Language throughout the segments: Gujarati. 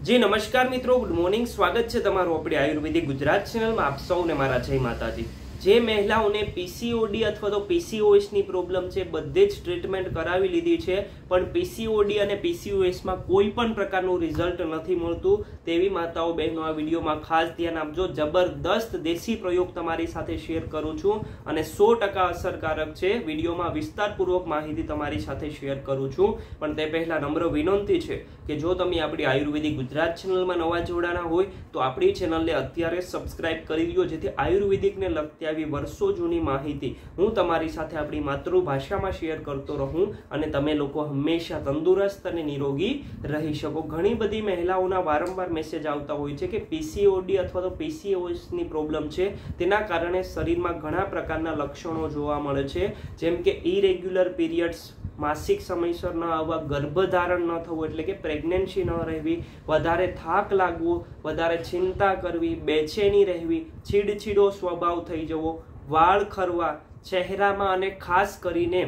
जी नमस्कार मित्रों, गुड मॉर्निंग। स्वागत है तमारू अपनी आयुर्वेदिक गुजरात चैनल में। आप सौने मारा जय माताजी। जे महिलाओने पीसीओडी अथवा तो पीसीओएस ની પ્રોબ્લેમ છે બધે જ ટ્રીટમેન્ટ કરાવી લીધી છે, પણ પીસીઓડી અને પીસીઓએસ માં કોઈ પણ પ્રકારનું રિઝલ્ટ નથી મળતું તેવી માતાઓ બહેનો આ વિડિયોમાં ખાસ ધ્યાન આપજો। જબરદસ્ત દેશી પ્રયોગ તમારી સાથે શેર કરું છું અને 100% અસરકારક છે। વિડિયોમાં વિસ્તારપૂર્વક માહિતી તમારી સાથે શેર કરું છું, પણ તે પહેલા નમ્ર વિનંતી છે કે જો તમે આપણી આયુર્વેદિક ગુજરાત ચેનલમાં નવા જોડાણા હોય તો આપણી ચેનલને અત્યારે સબસ્ક્રાઇબ કરી લ્યો, જેથી આયુર્વેદિકને લગતી वर्षों जूनी माहिती हूँ तमारी साथे अपनी मातृभाषा में शेर करतो रहूं अने तमे लोको हमेशा तंदुरस्त अने निरोगी रही शको। घणी बधी महिलाओना वारंवार मेसेज आवता होय छे के पीसीओडी अथवा तो पीसीओएस नी प्रॉब्लम छे, तेना कारणे शरीरमां घणा प्रकारना लक्षणों जोवा मळे छे, जेम के इरेग्युलर पीरियड्स, मासिक समयसर न आववा, गर्भधारण न थवुं એટલે કે પ્રેગ્નન્સી ન રહેવી, વધારે થાક લાગવો, વધારે ચિંતા કરવી, બેચેની રહેવી, છીડછીડો સ્વભાવ થઈ જવો, વાળ ખરવા, ચહેરામાં અને ખાસ કરીને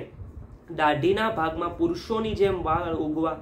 દાઢીના ભાગમાં પુરુષોની જેમ વાળ ઉગવા,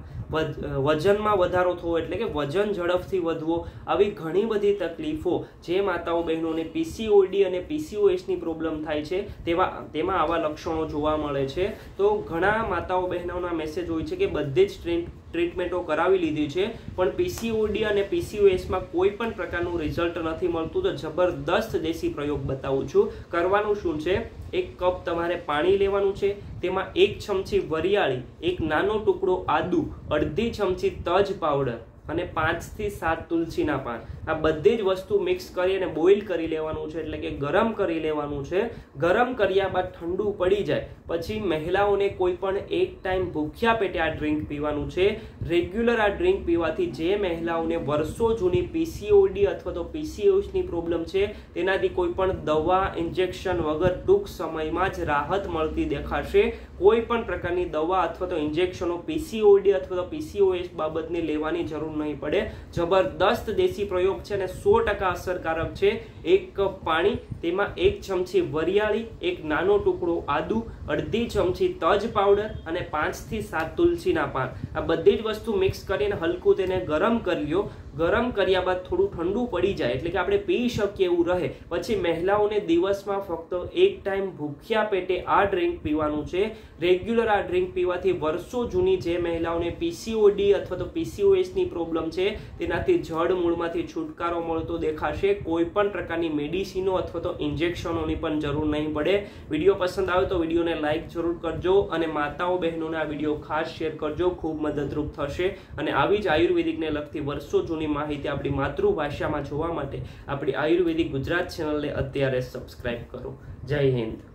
વજનમાં વધારો થવો એટલે કે વજન ઝડપથી વધવો, આવી ઘણી બધી તકલીફો જે માતાઓ બહેનોને પીસીઓડી અને પીસીઓએસ ની પ્રોબ્લેમ થાય છે તેમાં આવા લક્ષણો જોવા મળે છે। તો ઘણા માતાઓ બહેનોના મેસેજ હોય છે કે બધી જ ટ્રીટમેન્ટો કરાવી લીધી છે પણ પીસીઓડી અને પીસીઓએસ માં કોઈ પણ પ્રકારનું રિઝલ્ટ નથી મળતું। તો જબરદસ્ત દેશી પ્રયોગ બતાવું છું। કરવાનું શું છે, એક કપ તમારે પાણી લેવાનું છે, તેમાં 1 ચમચી વરિયાળી, એક નાનો ટુકડો આદુ, અડધી ચમચી તજ પાવડર અને 5 થી 7 તુલસીના પાન, આ બધી જ વસ્તુ મિક્સ કરી અને બોઇલ કરી લેવાનું છે, એટલે કે ગરમ કરી લેવાનું છે। ગરમ કર્યા બાદ ઠંડુ પડી જાય પછી મહિલાઓને કોઈ પણ એક ટાઈમ ભૂખ્યા પેટે આ ડ્રિંક પીવાનું છે। રેગ્યુલર આ ડ્રિંક પીવાથી જે મહિલાઓને વર્ષો જૂની પીસીઓડી અથવા તો પીસીઓએસ ની પ્રોબ્લેમ છે તેનાથી કોઈ પણ દવા ઇન્જેક્શન વગર ટૂંક સમયમાં જ રાહત મળતી દેખાશે। કોઈ પણ પ્રકારની દવા અથવા તો ઇન્જેક્શનો પીસીઓડી અથવા તો પીસીઓએસ બાબતની લેવાની જરૂર नहीं पड़े। जबरदस्त देशी प्रयोग है 100% असरकारक है। 1 कप पानी, तेमा 1 चमची वरियाળી, एक नानो टुकड़ो आदू, अर्धी चमची तज पाउडर અને 5 થી 7 तुलसीना पान, आ बधी ज वस्तु मिक्स करीने हलकू तेने गरम कर ल्यो। गरम कर्या बाद थोड़ू ठंडू पड़ी जाए એટલે કે આપણે પી શકીએ એવું રહે પછી મહિલાઓને દિવસમાં ફક્ત એક ટાઈમ ભૂખ્યા પેટે આ ડ્રિંક પીવાનું છે। રેગ્યુલર આ ડ્રિંક પીવાથી વર્ષો જૂની જે મહિલાઓને પીસીઓડી અથવા તો પીસીઓએસ ની પ્રોબ્લેમ છે તેનાથી જડ મૂળમાંથી છુટકારો મળતો દેખાશે। કોઈ પણ પ્રકારની મેડિસિનો અથવા તો ઇન્જેક્શનોની પણ જરૂર નહીં પડે। વિડિયો પસંદ આવે તો વિડિયોને લાઈક જરૂર કરજો અને માતાઓ બહેનોને આ વિડિયો ખાસ શેર કરજો, ખૂબ મદદરૂપ થશે। અને આવી જ આયુર્વેદિકને લગતી વર્ષો જૂની માહિતી આપણી માતૃભાષામાં જોવા માટે આપણી આયુર્વેદિક ગુજરાત ચેનલને અત્યારે સબસ્ક્રાઇબ કરો। જય હિન્દ।